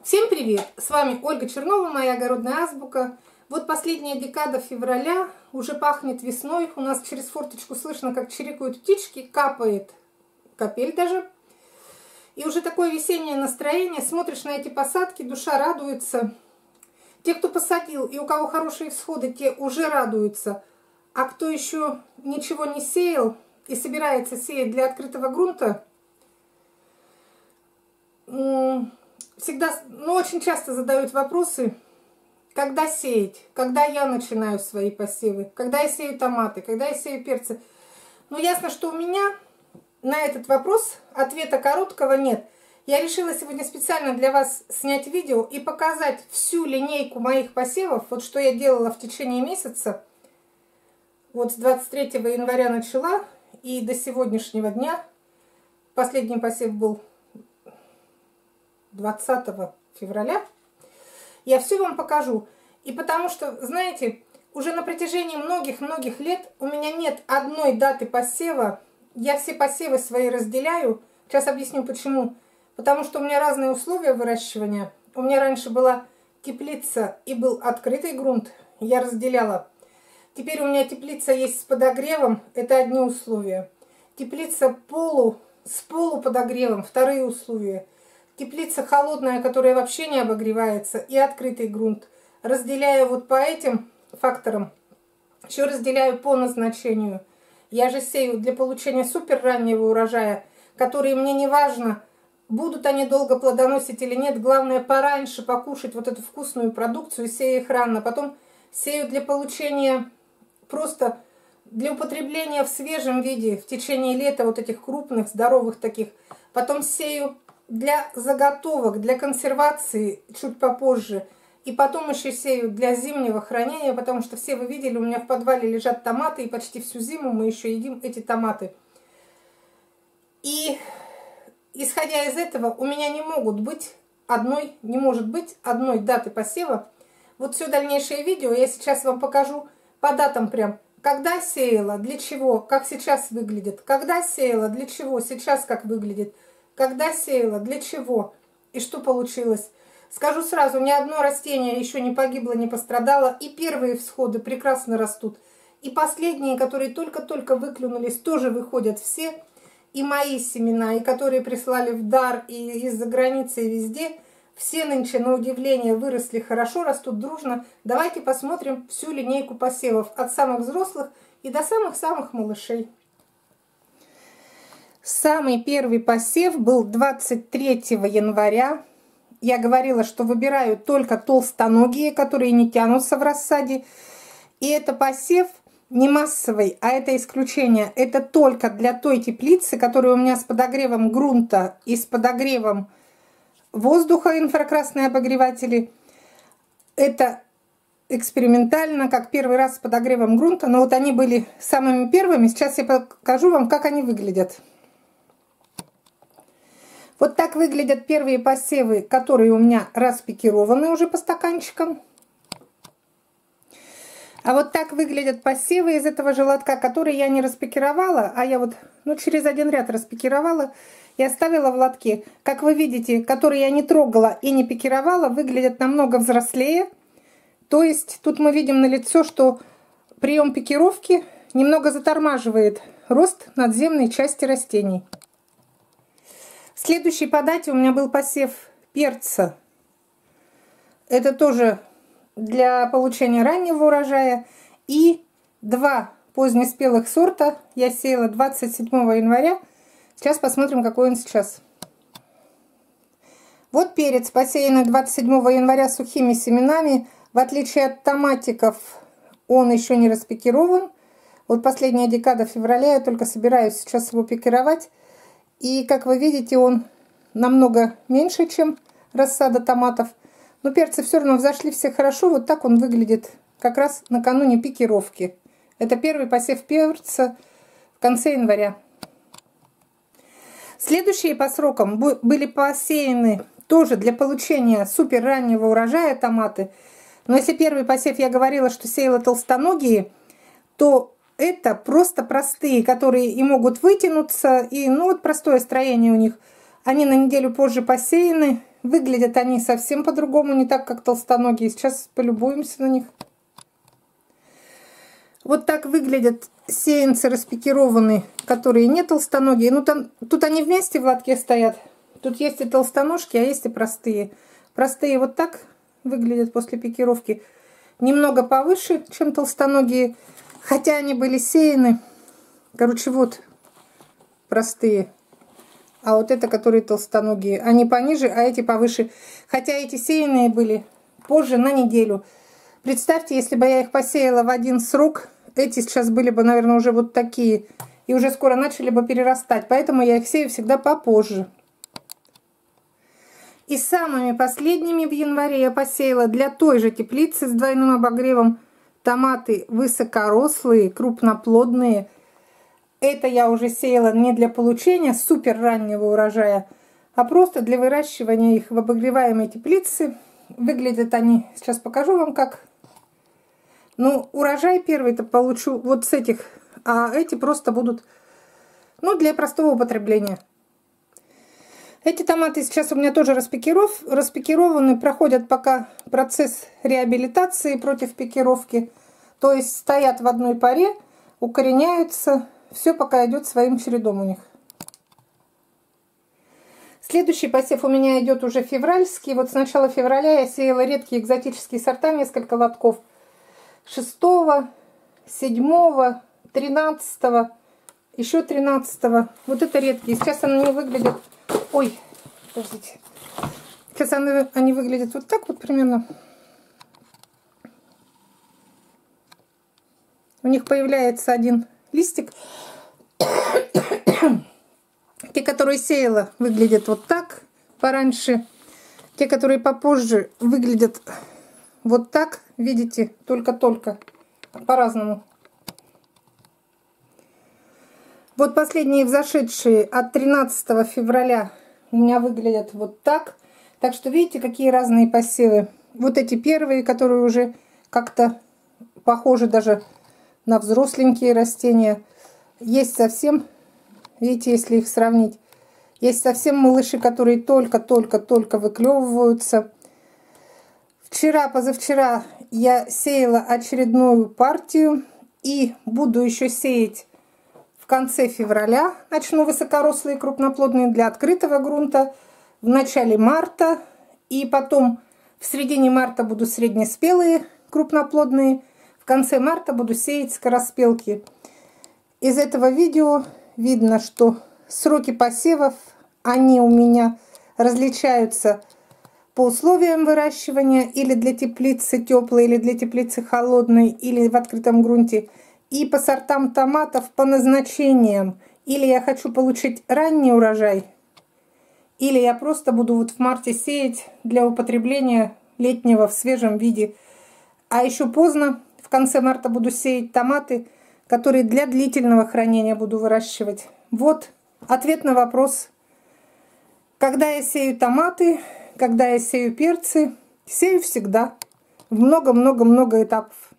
Всем привет! С вами Ольга Чернова, моя огородная азбука. Вот последняя декада февраля, уже пахнет весной. У нас через форточку слышно, как чирикают птички, капает капель даже. И уже такое весеннее настроение. Смотришь на эти посадки, душа радуется. Те, кто посадил и у кого хорошие всходы, те уже радуются. А кто еще ничего не сеял и собирается сеять для открытого грунта, всегда, очень часто задают вопросы, когда сеять, когда я начинаю свои посевы, когда я сею томаты, когда я сею перцы. Но ясно, что у меня на этот вопрос ответа короткого нет. Я решила сегодня специально для вас снять видео и показать всю линейку моих посевов, вот что я делала в течение месяца. Вот с 23 января начала и до сегодняшнего дня. Последний посев был 20 февраля. Я все вам покажу. И потому что, знаете, уже на протяжении многих-многих лет у меня нет одной даты посева. Я все посевы свои разделяю. Сейчас объясню почему. Потому что у меня разные условия выращивания. У меня раньше была теплица и был открытый грунт. Я разделяла. Теперь у меня теплица есть с подогревом. Это одни условия. Теплица с полуподогревом. Вторые условия. Теплица холодная, которая вообще не обогревается, и открытый грунт. Разделяю вот по этим факторам. Еще разделяю по назначению. Я же сею для получения супер раннего урожая, который мне не важно, будут они долго плодоносить или нет. Главное пораньше покушать вот эту вкусную продукцию, сею их рано. Потом сею для получения, просто для употребления в свежем виде в течение лета, вот этих крупных, здоровых таких. Потом сею для заготовок, для консервации чуть попозже. И потом еще сею для зимнего хранения, потому что все вы видели, у меня в подвале лежат томаты, и почти всю зиму мы еще едим эти томаты. И исходя из этого, у меня не может быть одной даты посева. Вот все дальнейшее видео я сейчас вам покажу по датам прям. Когда сеяла, для чего, как сейчас выглядит. Когда сеяла, для чего, сейчас как выглядит. Когда сеяла, для чего и что получилось. Скажу сразу, ни одно растение еще не погибло, не пострадало. И первые всходы прекрасно растут. И последние, которые только-только выклюнулись, тоже выходят все. И мои семена, и которые прислали в дар, и из-за границы, и везде. Все нынче, на удивление, выросли хорошо, растут дружно. Давайте посмотрим всю линейку посевов. От самых взрослых и до самых-самых малышей. Самый первый посев был 23 января. Я говорила, что выбираю только толстоногие, которые не тянутся в рассаде. И это посев не массовый, а это исключение. Это только для той теплицы, которая у меня с подогревом грунта и с подогревом воздуха, инфракрасные обогреватели. Это экспериментально, как первый раз с подогревом грунта. Но вот они были самыми первыми. Сейчас я покажу вам, как они выглядят. Вот так выглядят первые посевы, которые у меня распикированы уже по стаканчикам. А вот так выглядят посевы из этого же лотка, которые я не распикировала, а я вот через один ряд распикировала и оставила в лотке. Как вы видите, которые я не трогала и не пикировала, выглядят намного взрослее. То есть тут мы видим налицо, что прием пикировки немного затормаживает рост надземной части растений. Следующий по дате у меня был посев перца. Это тоже для получения раннего урожая. И два позднеспелых сорта я сеяла 27 января. Сейчас посмотрим, какой он сейчас. Вот перец, посеянный 27 января сухими семенами. В отличие от томатиков, он еще не распикирован. Вот последняя декада февраля, я только собираюсь сейчас его пикировать. И, как вы видите, он намного меньше, чем рассада томатов. Но перцы все равно взошли все хорошо. Вот так он выглядит как раз накануне пикировки. Это первый посев перца в конце января. Следующие по срокам были посеяны тоже для получения супер раннего урожая томаты. Но если первый посев я говорила, что сеяла толстоногие, то это просто простые, которые и могут вытянуться, и вот простое строение у них. Они на неделю позже посеяны, Выглядят они совсем по-другому, не так, как толстоногие. Сейчас полюбуемся на них. Вот так выглядят сеянцы распикированные, которые не толстоногие. Ну, там, тут они вместе в лотке стоят. Тут есть и толстоножки, а есть и простые. Простые вот так выглядят после пикировки. Немного повыше, чем толстоногие. Хотя они были сеяны. Короче, вот простые. А вот это, которые толстоногие. Они пониже, а эти повыше. Хотя эти сеянные были позже на неделю. Представьте, если бы я их посеяла в один срок, эти сейчас были бы, наверное, уже вот такие. И уже скоро начали бы перерастать. Поэтому я их сею всегда попозже. И самыми последними в январе я посеяла для той же теплицы с двойным обогревом томаты высокорослые, крупноплодные. Это я уже сеяла не для получения супер раннего урожая, а просто для выращивания их в обогреваемой теплице. Выглядят они, сейчас покажу вам как. Ну, урожай первый-то получу вот с этих, а эти просто будут, ну, для простого употребления. Эти томаты сейчас у меня тоже распикированы, проходят пока процесс реабилитации против пикировки. То есть стоят в одной паре, укореняются, все пока идет своим чередом у них. Следующий посев у меня идет уже февральский. Вот с начала февраля я сеяла редкие экзотические сорта, несколько лотков. 6, 7, 13, еще 13. Вот это редкие. Сейчас они выглядят... Ой, подождите. Сейчас они выглядят вот так вот примерно. У них появляется один листик. Те, которые сеяла, выглядят вот так пораньше. Те, которые попозже, выглядят вот так. Видите, только-только по-разному. Вот последние взошедшие от 13 февраля у меня выглядят вот так. Так что видите, какие разные посевы. Вот эти первые, которые уже как-то похожи даже на взросленькие растения. Есть совсем, видите, если их сравнить, есть совсем малыши, которые только-только выклевываются. Вчера, позавчера я сеяла очередную партию и буду еще сеять в конце февраля. Начну высокорослые крупноплодные для открытого грунта. В начале марта и потом в середине марта буду среднеспелые крупноплодные. В конце марта буду сеять скороспелки. Из этого видео видно, что сроки посевов, они у меня различаются по условиям выращивания, или для теплицы теплой, или для теплицы холодной, или в открытом грунте, и по сортам томатов, по назначениям. Или я хочу получить ранний урожай, или я просто буду вот в марте сеять для употребления летнего в свежем виде. А еще поздно, в конце марта буду сеять томаты, которые для длительного хранения буду выращивать. Вот ответ на вопрос, когда я сею томаты, когда я сею перцы. Сею всегда, в много-много-много этапов.